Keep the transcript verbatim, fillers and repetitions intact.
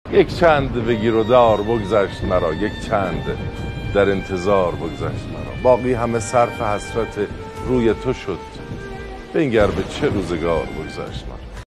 یک چند بگیر و دار بگذشت مرا، یک چند در انتظار بگذشت مرا. باقی همه صرف حسرت روی تو شد، بنگر به چه روزگار بگذشت مرا.